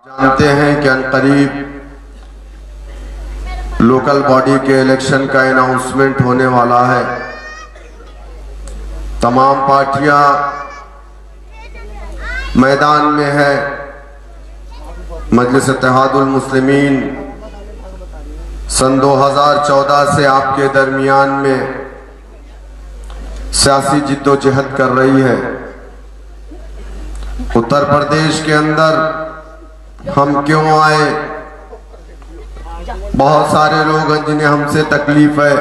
जानते हैं कि अनकरीब लोकल बॉडी के इलेक्शन का अनाउंसमेंट होने वाला है। तमाम पार्टियां मैदान में है। मजलिस इत्तेहादुल मुस्लिमीन सन 2014 से आपके दरमियान में सियासी जिद्दोजहद कर रही है। उत्तर प्रदेश के अंदर हम क्यों आए? बहुत सारे लोग हैं जिन्हें हमसे तकलीफ है।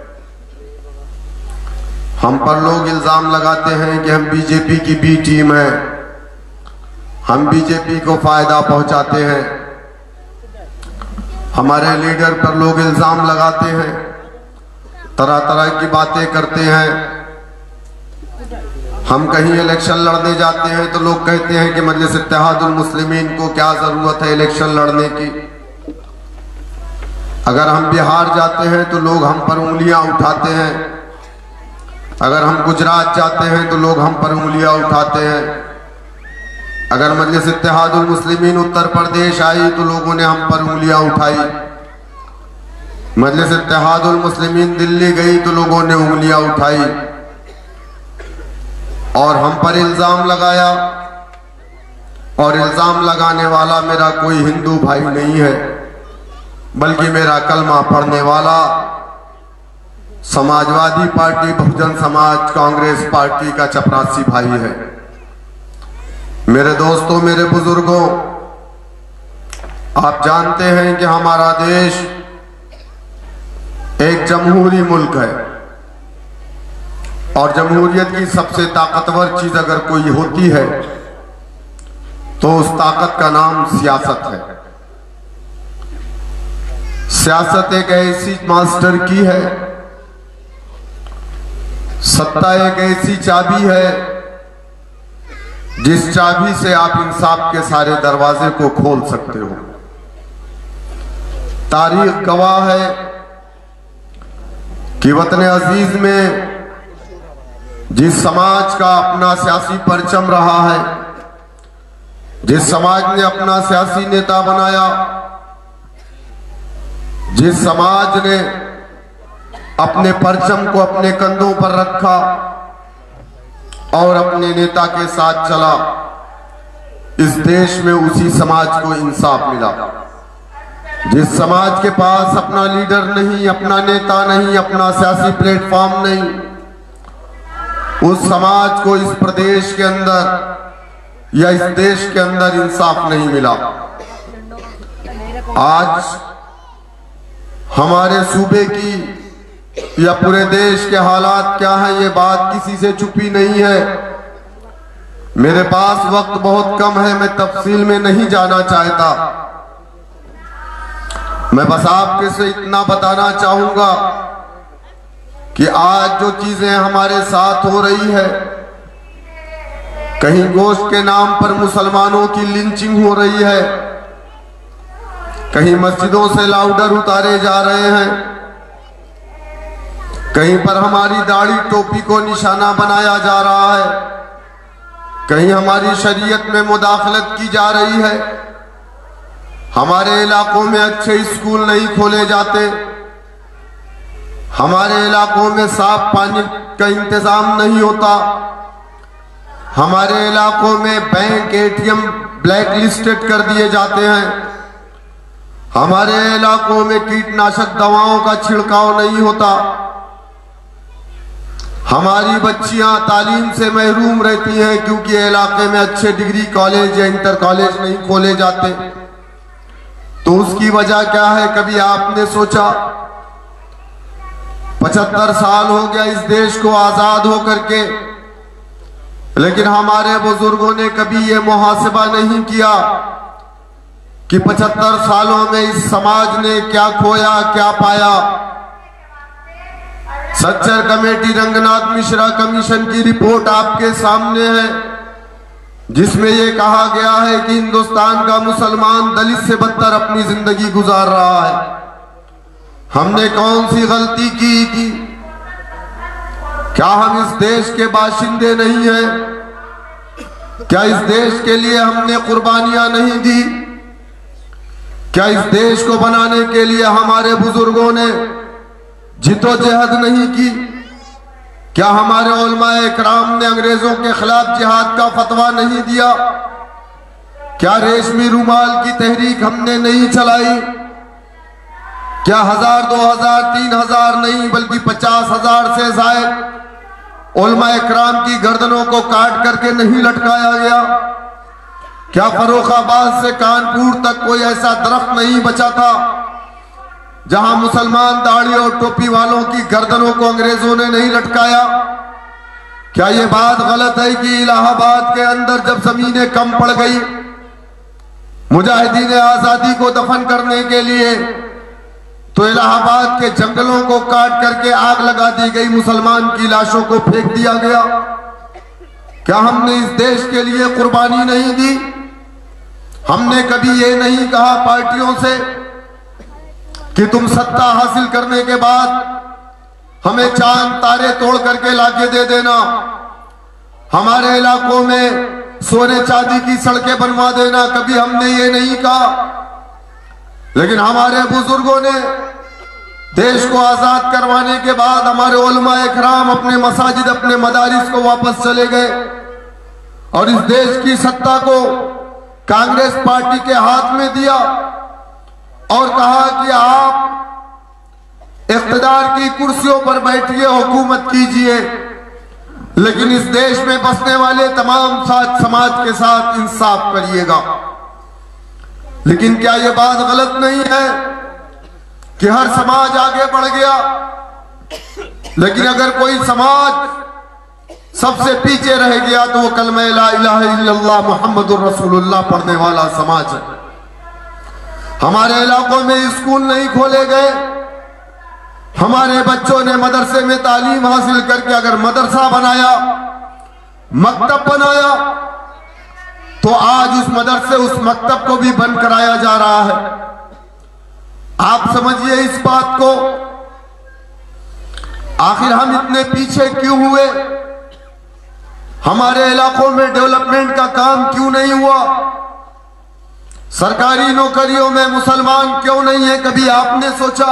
हम पर लोग इल्जाम लगाते हैं कि हम बीजेपी की बी टीम है, हम बीजेपी को फायदा पहुंचाते हैं। हमारे लीडर पर लोग इल्जाम लगाते हैं, तरह तरह की बातें करते हैं। हम कहीं इलेक्शन लड़ने जाते हैं तो लोग कहते हैं कि मजलिस इत्तेहादुल मुस्लिमीन को क्या जरूरत है इलेक्शन लड़ने की। अगर हम बिहार जाते हैं तो लोग हम पर उंगलियां उठाते हैं। अगर हम गुजरात जाते हैं तो लोग हम पर उंगलियां उठाते हैं। अगर मजलिस इत्तेहादुल मुस्लिमीन उत्तर प्रदेश आई तो लोगों ने हम पर उंगलियां उठाई। मजलिस इत्तेहादुल मुस्लिमीन दिल्ली गई तो लोगों ने उंगलियां उठाई और हम पर इल्जाम लगाया। और इल्जाम लगाने वाला मेरा कोई हिंदू भाई नहीं है, बल्कि मेरा कलमा पढ़ने वाला समाजवादी पार्टी, बहुजन समाज कांग्रेस पार्टी का चपरासी भाई है। मेरे दोस्तों, मेरे बुजुर्गों, आप जानते हैं कि हमारा देश एक जमहूरी मुल्क है और जमहूरियत की सबसे ताकतवर चीज अगर कोई होती है तो उस ताकत का नाम सियासत है। सियासत एक ऐसी मास्टर की है, सत्ता एक ऐसी चाबी है जिस चाबी से आप इंसाफ के सारे दरवाजे को खोल सकते हो। तारीख गवाह है कि वतन अजीज में जिस समाज का अपना सियासी परचम रहा है, जिस समाज ने अपना सियासी नेता बनाया, जिस समाज ने अपने परचम को अपने कंधों पर रखा और अपने नेता के साथ चला, इस देश में उसी समाज को इंसाफ मिला। जिस समाज के पास अपना लीडर नहीं, अपना नेता नहीं, अपना सियासी प्लेटफॉर्म नहीं, उस समाज को इस प्रदेश के अंदर या इस देश के अंदर इंसाफ नहीं मिला। आज हमारे सूबे की या पूरे देश के हालात क्या है, ये बात किसी से छुपी नहीं है। मेरे पास वक्त बहुत कम है, मैं तफसील में नहीं जाना चाहता। मैं बस आपके से इतना बताना चाहूंगा कि आज जो चीजें हमारे साथ हो रही है, कहीं गोश्त के नाम पर मुसलमानों की लिंचिंग हो रही है, कहीं मस्जिदों से लाउडर उतारे जा रहे हैं, कहीं पर हमारी दाढ़ी टोपी को निशाना बनाया जा रहा है, कहीं हमारी शरीयत में मुदाखलत की जा रही है, हमारे इलाकों में अच्छे स्कूल नहीं खोले जाते, हमारे इलाकों में साफ पानी का इंतजाम नहीं होता, हमारे इलाकों में बैंक एटीएम ब्लैक लिस्टेड कर दिए जाते हैं, हमारे इलाकों में कीटनाशक दवाओं का छिड़काव नहीं होता, हमारी बच्चियां तालीम से महरूम रहती हैं क्योंकि इलाके में अच्छे डिग्री कॉलेज या इंटर कॉलेज नहीं खोले जाते। तो उसकी वजह क्या है? कभी आपने सोचा? 75 साल हो गया इस देश को आजाद होकर के, लेकिन हमारे बुजुर्गों ने कभी ये मुहासिबा नहीं किया कि 75 सालों में इस समाज ने क्या खोया, क्या पाया। सच्चर कमेटी रंगनाथ मिश्रा कमीशन की रिपोर्ट आपके सामने है, जिसमें यह कहा गया है कि हिंदुस्तान का मुसलमान दलित से बदतर अपनी जिंदगी गुजार रहा है। हमने कौन सी गलती की? क्या हम इस देश के बाशिंदे नहीं हैं? क्या इस देश के लिए हमने कुर्बानियां नहीं दी? क्या इस देश को बनाने के लिए हमारे बुजुर्गों ने जिद्दोजहद नहीं की? क्या हमारे उलमाए इकराम ने अंग्रेजों के खिलाफ जिहाद का फतवा नहीं दिया? क्या रेशमी रुमाल की तहरीक हमने नहीं चलाई? क्या 1000, 2000, 3000 नहीं बल्कि 50,000 से ज्यादा उलमाए इकराम की गर्दनों को काट करके नहीं लटकाया गया? क्या फर्रुखाबाद से कानपुर तक कोई ऐसा दरख्त नहीं बचा था जहां मुसलमान दाढ़ी और टोपी वालों की गर्दनों को अंग्रेजों ने नहीं लटकाया? क्या यह बात गलत है कि इलाहाबाद के अंदर जब जमीनें कम पड़ गई, मुजाहिदीन आजादी को दफन करने के लिए तो इलाहाबाद के जंगलों को काट करके आग लगा दी गई, मुसलमान की लाशों को फेंक दिया गया? क्या हमने इस देश के लिए कुर्बानी नहीं दी? हमने कभी ये नहीं कहा पार्टियों से कि तुम सत्ता हासिल करने के बाद हमें चांद तारे तोड़ करके लाके दे देना, हमारे इलाकों में सोने चांदी की सड़कें बनवा देना। कभी हमने ये नहीं कहा। लेकिन हमारे बुजुर्गों ने देश को आजाद करवाने के बाद हमारे उलमा इकराम अपने मसाजिद, अपने मदारिस को वापस चले गए और इस देश की सत्ता को कांग्रेस पार्टी के हाथ में दिया और कहा कि आप इख्तिदार की कुर्सियों पर बैठिए, हुकूमत कीजिए, लेकिन इस देश में बसने वाले तमाम समाज के साथ इंसाफ करिएगा। लेकिन क्या यह बात गलत नहीं है कि हर समाज आगे बढ़ गया, लेकिन अगर कोई समाज सबसे पीछे रह गया तो वो कलमा ला इलाहा इल्लल्लाह मुहम्मदुर रसूलुल्लाह पढ़ने वाला समाज है। हमारे इलाकों में स्कूल नहीं खोले गए, हमारे बच्चों ने मदरसे में तालीम हासिल करके अगर मदरसा बनाया, मकतब बनाया, तो आज उस मदरसे, उस मकतब को भी बंद कराया जा रहा है। आप समझिए इस बात को, आखिर हम इतने पीछे क्यों हुए? हमारे इलाकों में डेवलपमेंट का काम क्यों नहीं हुआ? सरकारी नौकरियों में मुसलमान क्यों नहीं है? कभी आपने सोचा?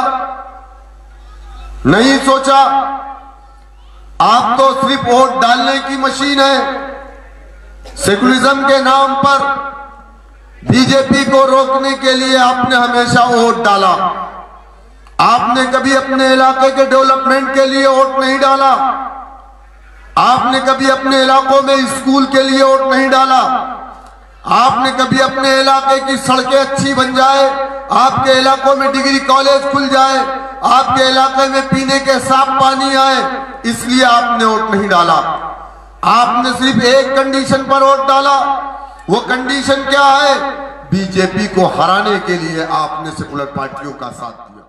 नहीं सोचा। आप तो सिर्फ वोट डालने की मशीन है। सेकुलरिज्म के नाम पर बीजेपी को रोकने के लिए आपने हमेशा वोट डाला। आपने कभी अपने इलाके के डेवलपमेंट के लिए वोट नहीं डाला। आपने कभी अपने इलाकों में स्कूल के लिए वोट नहीं डाला। आपने कभी अपने इलाके की सड़कें अच्छी बन जाए, आपके इलाकों में डिग्री कॉलेज खुल जाए, आपके इलाके में पीने के साफ पानी आए, इसलिए आपने वोट नहीं डाला। आपने सिर्फ एक कंडीशन पर वोट डाला। वो कंडीशन क्या है? बीजेपी को हराने के लिए आपने सेकुलर पार्टियों का साथ दिया।